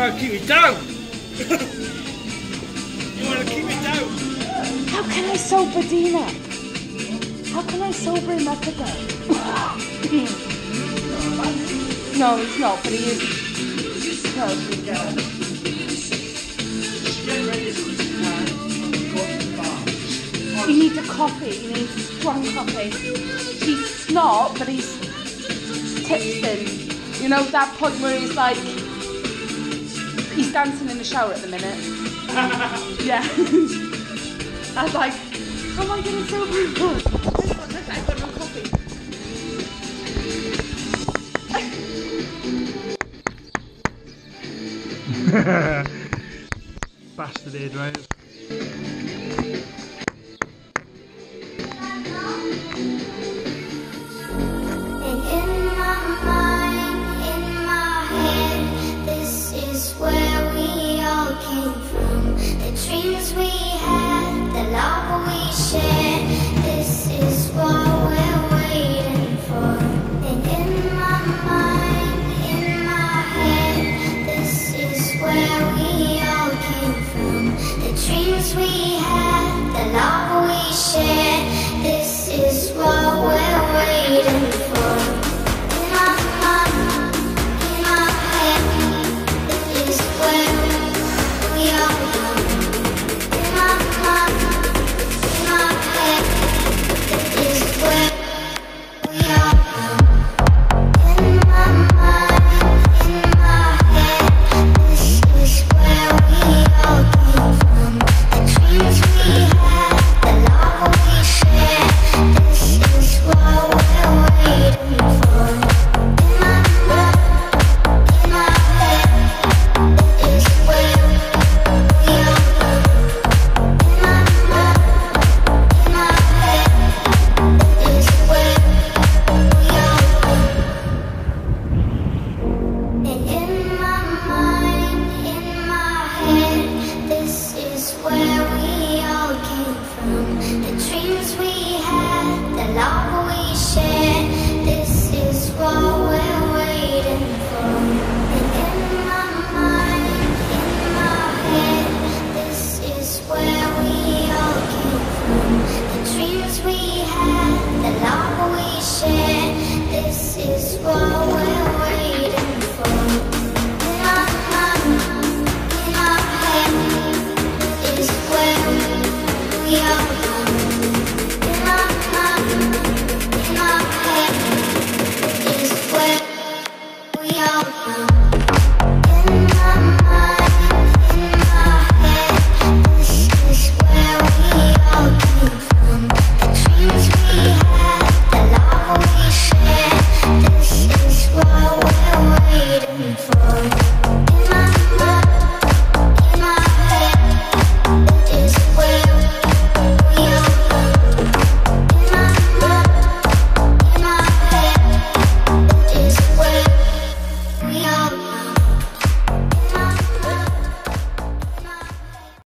trying to keep me down. You want to keep me down? How can I sober Dina? How can I sober him up again? No, he's not, but he is. No. He needs a coffee. He needs strong coffee. He's not, but he's tipsing. You know that point where he's like, he's dancing in the shower at the minute. Yeah. I was like, how am I getting sober? I've got no coffee. Bastard hairdryers. Dreams we had, the love we shared, this is what we're waiting for. And in my mind, in my head, this is where we all came from. The dreams we had, the love